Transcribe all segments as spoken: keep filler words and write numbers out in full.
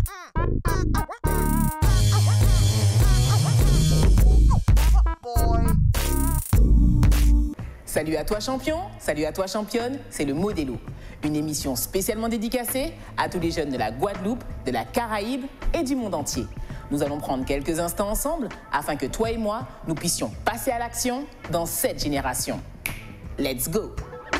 Salut à toi champion, salut à toi championne, c'est le Modélo, une émission spécialement dédicacée à tous les jeunes de la Guadeloupe, de la Caraïbe et du monde entier. Nous allons prendre quelques instants ensemble afin que toi et moi, nous puissions passer à l'action dans cette génération. Let's go!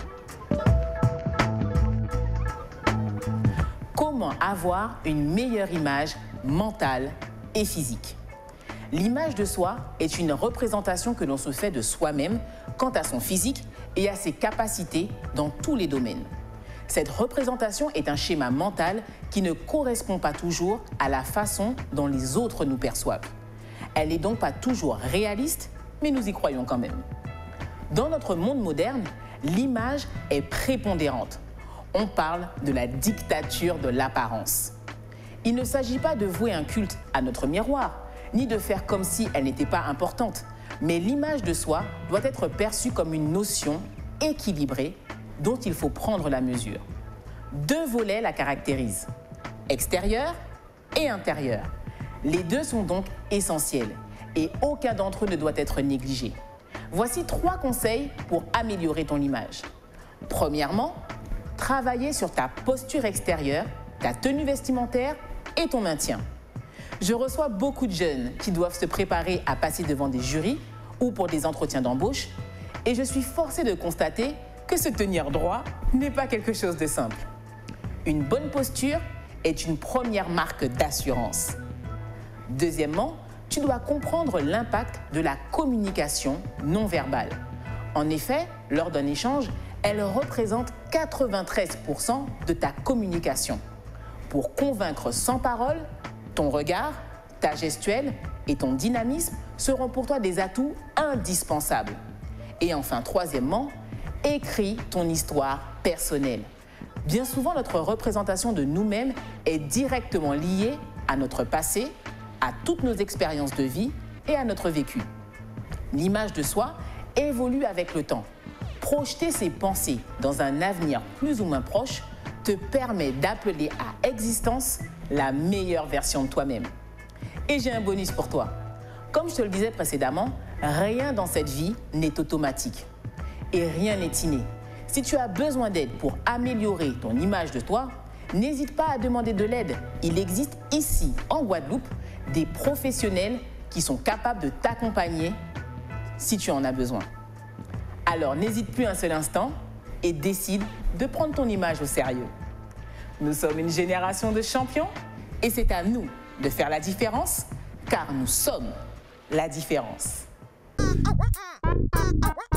Comment avoir une meilleure image mentale et physique? L'image de soi est une représentation que l'on se fait de soi-même quant à son physique et à ses capacités dans tous les domaines. Cette représentation est un schéma mental qui ne correspond pas toujours à la façon dont les autres nous perçoivent. Elle n'est donc pas toujours réaliste, mais nous y croyons quand même. Dans notre monde moderne, l'image est prépondérante. On parle de la dictature de l'apparence. Il ne s'agit pas de vouer un culte à notre miroir, ni de faire comme si elle n'était pas importante, mais l'image de soi doit être perçue comme une notion équilibrée dont il faut prendre la mesure. Deux volets la caractérisent, extérieur et intérieur. Les deux sont donc essentiels et aucun d'entre eux ne doit être négligé. Voici trois conseils pour améliorer ton image. Premièrement, travailler sur ta posture extérieure, ta tenue vestimentaire et ton maintien. Je reçois beaucoup de jeunes qui doivent se préparer à passer devant des jurys ou pour des entretiens d'embauche et je suis forcée de constater que se tenir droit n'est pas quelque chose de simple. Une bonne posture est une première marque d'assurance. Deuxièmement, tu dois comprendre l'impact de la communication non verbale. En effet, lors d'un échange, elle représente quatre-vingt-treize pour cent de ta communication. Pour convaincre sans parole, ton regard, ta gestuelle et ton dynamisme seront pour toi des atouts indispensables. Et enfin, troisièmement, écris ton histoire personnelle. Bien souvent, notre représentation de nous-mêmes est directement liée à notre passé, à toutes nos expériences de vie et à notre vécu. L'image de soi évolue avec le temps. Projeter ses pensées dans un avenir plus ou moins proche te permet d'appeler à existence la meilleure version de toi-même. Et j'ai un bonus pour toi. Comme je te le disais précédemment, rien dans cette vie n'est automatique et rien n'est inné. Si tu as besoin d'aide pour améliorer ton image de toi, n'hésite pas à demander de l'aide. Il existe ici, en Guadeloupe, des professionnels qui sont capables de t'accompagner si tu en as besoin. Alors n'hésite plus un seul instant et décide de prendre ton image au sérieux. Nous sommes une génération de champions et c'est à nous de faire la différence car nous sommes la différence.